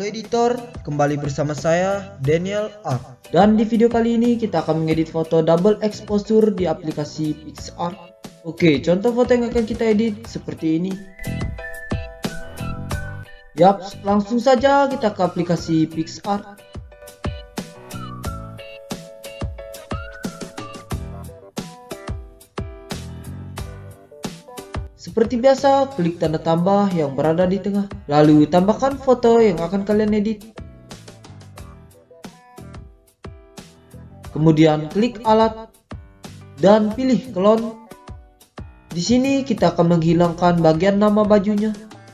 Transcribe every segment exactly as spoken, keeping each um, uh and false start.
editor, kembali bersama saya Daniel Art. Dan di video kali ini kita akan mengedit foto double exposure di aplikasi PicsArt. Oke, contoh foto yang akan kita edit seperti ini. Yap, langsung saja kita ke aplikasi PicsArt. Seperti biasa, klik tanda tambah yang berada di tengah, lalu tambahkan foto yang akan kalian edit. Kemudian klik alat dan pilih clone. Di sini kita akan menghilangkan bagian nama bajunya.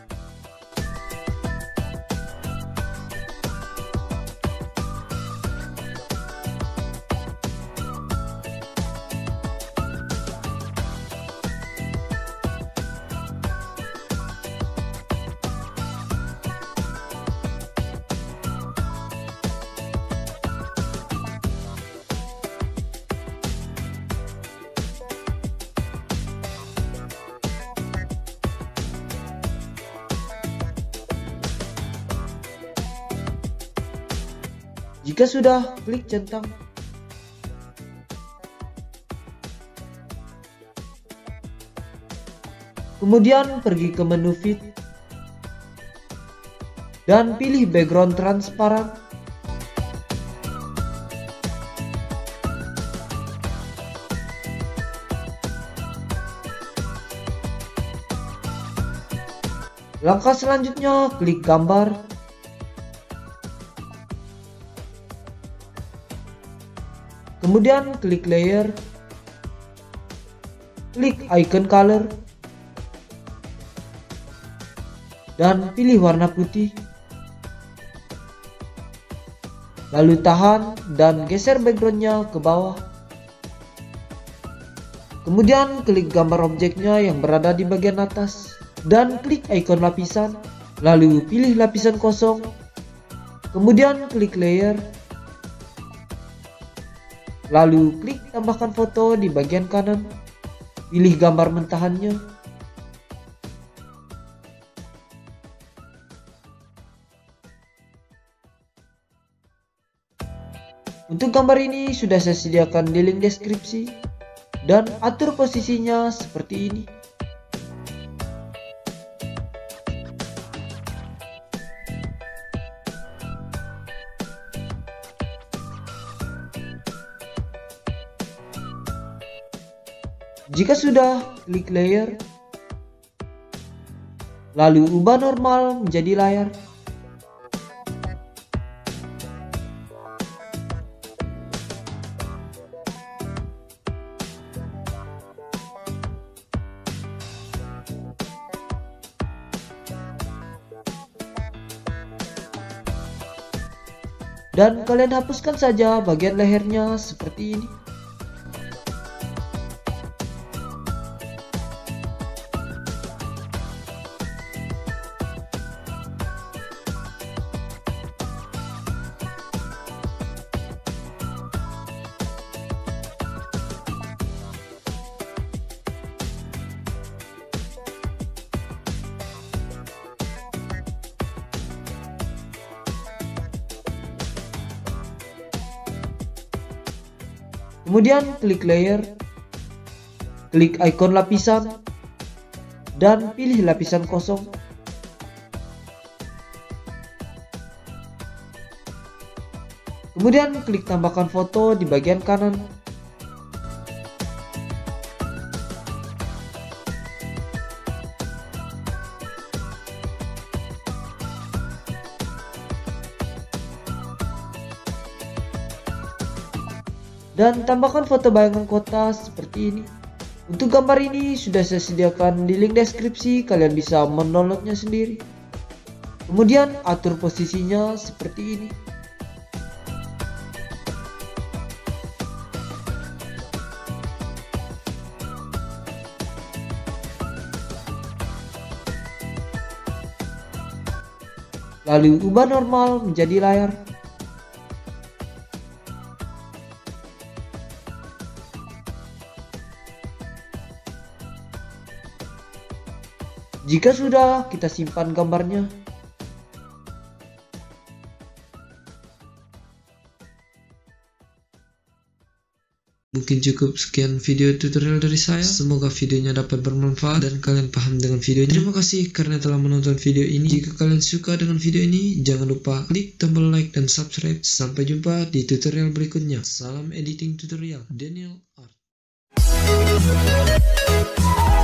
Jika sudah, klik centang. Kemudian pergi ke menu Fit dan pilih background transparan. Langkah selanjutnya, klik gambar. Kemudian klik layer, klik icon color, dan pilih warna putih. Lalu tahan dan geser backgroundnya ke bawah. Kemudian klik gambar objeknya yang berada di bagian atas, dan klik icon lapisan. Lalu pilih lapisan kosong, kemudian klik layer. Lalu klik tambahkan foto di bagian kanan, pilih gambar mentahannya. Untuk gambar ini sudah saya sediakan di link deskripsi, dan atur posisinya seperti ini. Jika sudah, klik layer, lalu ubah normal menjadi layar. Dan kalian hapuskan saja bagian lehernya seperti ini. Kemudian klik layer, klik icon lapisan, dan pilih lapisan kosong. Kemudian klik tambahkan foto di bagian kanan. Dan tambahkan foto bayangan kota seperti ini. Untuk gambar ini sudah saya sediakan di link deskripsi, kalian bisa mendownloadnya sendiri. Kemudian atur posisinya seperti ini. Lalu ubah normal menjadi layar. Jika sudah, kita simpan gambarnya. Mungkin cukup sekian video tutorial dari saya. Semoga videonya dapat bermanfaat dan kalian paham dengan videonya. Terima kasih karena telah menonton video ini. Jika kalian suka dengan video ini, jangan lupa klik tombol like dan subscribe. Sampai jumpa di tutorial berikutnya. Salam editing tutorial, Daniel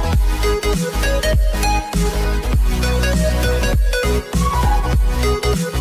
Art.